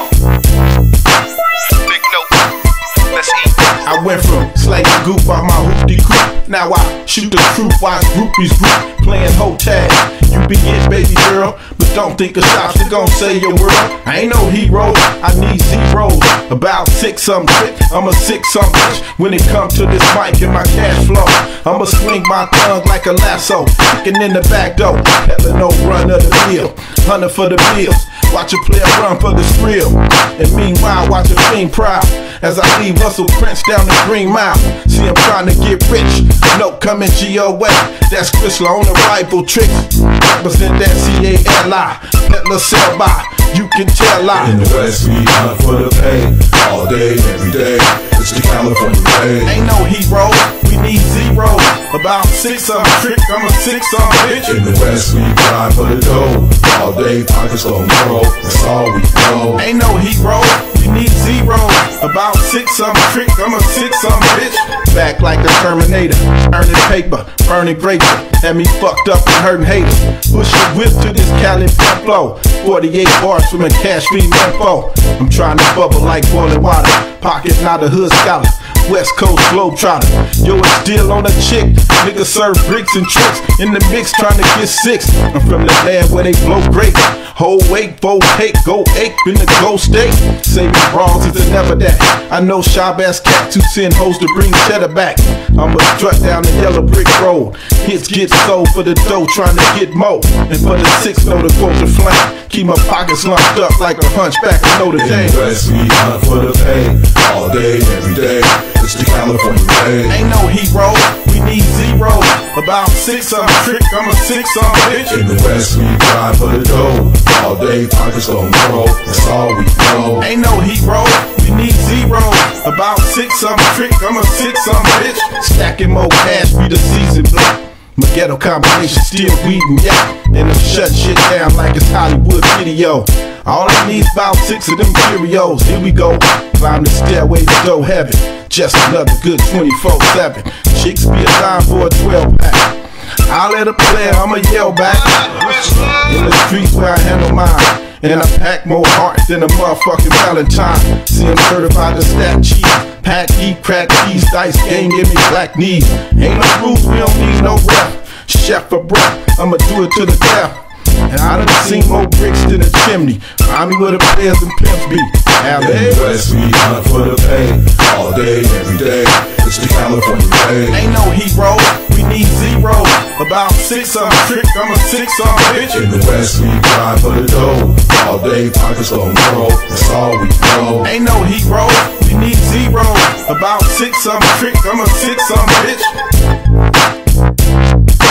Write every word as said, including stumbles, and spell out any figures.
Big note. Let's eat. I went from slanging goof out my hoopty crew. Now I shoot the truth, watch groupies group playing hoe tag. You be it, baby girl, but don't think a shots are gon' save your world. I ain't no hero, I need zeros. About six some trick, I'm a six some bitch. When it come to this mic and my cash flow, I'ma swing my tongue like a lasso, kicking in the back door, hella no run of the mill, hunting for the bills. Watch a player run for the thrill, and meanwhile watch a fiend proud as I leave Russell Prince down the Green Mile. See him trying to get rich, no coming G O A. That's Chrysler on the rifle tricks. Represent that C A L I, Peddler sell by, you can tell I. In the West we hunt for the pay, all day, every day. It's the California way. Ain't no hero, we need zero. About six some trick, I'm a six some bitch. In the West we grind for the dough, all day pockets gon' grow. That's all we know. Ain't no hero, we need zero. About six some trick, I'm a six some bitch. Back like the Terminator, earning paper, burning grapes. Had me fucked up and hurting haters. Push your whip to this Cali flow. forty-eight bars from a cash fiend info. I'm trying to bubble like boiling water. Pocket not a hood scholar. West Coast globetrotter. Yo, it's still on a chick. Niggas serve bricks and tricks in the mix trying to get six. I'm from the land where they blow grapes. Whole weight, full cake, go ape in the ghost state. Saving brawls is a never that. I know Shabazz cats who send hoes to bring cheddar back. I'ma strut down the yellow brick road. Hits get sold for the dough, trying to get more. And for the six know to go to flame. Keep my pockets lumped up like a hunchback of Notre Dame. In the West we hunt for the pay, all day, every day. It's the California way. Ain't no hero, we need zero. About six some trick, I'm a six some bitch. In the West we grind for the dough, all day pockets gon' grow. That's all we know. Ain't no hero, we need zero. About six some trick, I'm a six some bitch. Stacking more cash, be the season black. My ghetto combination still weeding, yeah. And I'm shutting shit down like it's Hollywood video. All I need is about six of them Cheerios. Here we go, climb the stairway to go heaven. Just another good twenty-four seven. Chicks be a dime for a twelve pack. I'll let a player, I'ma yell back. In the streets where I handle mine. And I pack more hearts than a motherfucking Valentine. See I'm certified to stack cheese. Pack, eat, crack, cheese, dice, game, give me black knees. Ain't no rules, we don't need no rep. Chef for breath, I'ma do it to the death. And I done seen more bricks than a chimney. Find me where the players and pimps be. In the West we hunt for the pay, all day, every day. It's the California way. Ain't no hero, we need zero. About six some trick, I'm a six some bitch. In the West we grind for the dough, all day pockets gon' grow. That's all we know. Ain't no hero, we need zero. About six some trick, I'm a six some bitch.